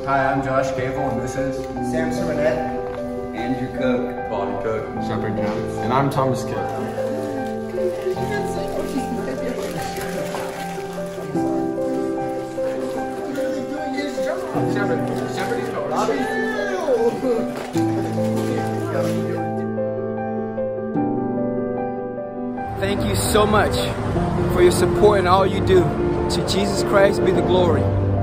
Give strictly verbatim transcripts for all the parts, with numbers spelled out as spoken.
Hi, I'm Josh Cable, and this is Sam Simonette, Andrew Cook, Bobby Cook, Shepard Jones, and I'm Thomas Kidd. Thank you so much for your support and all you do. To Jesus Christ be the glory.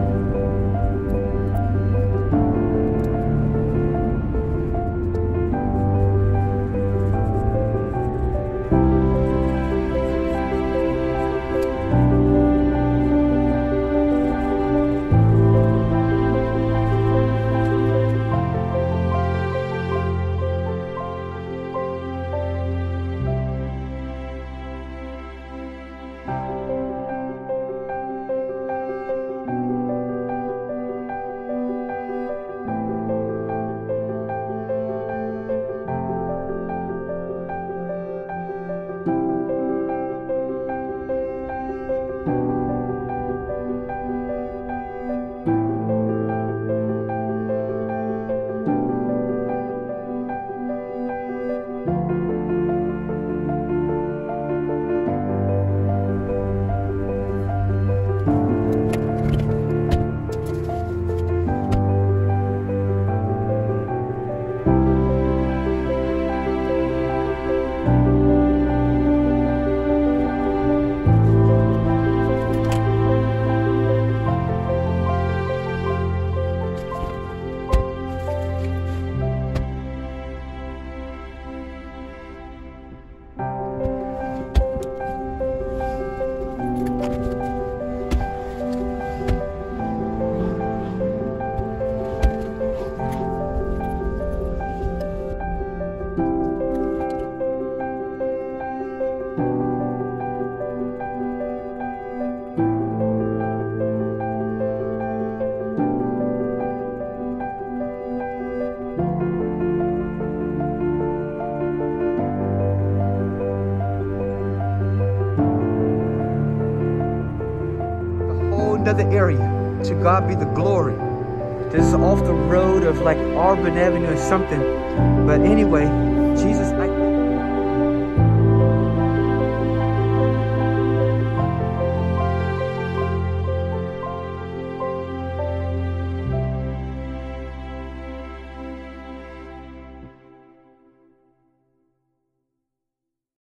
Another area. To God be the glory. This is off the road of like Auburn Avenue or something. But anyway, Jesus.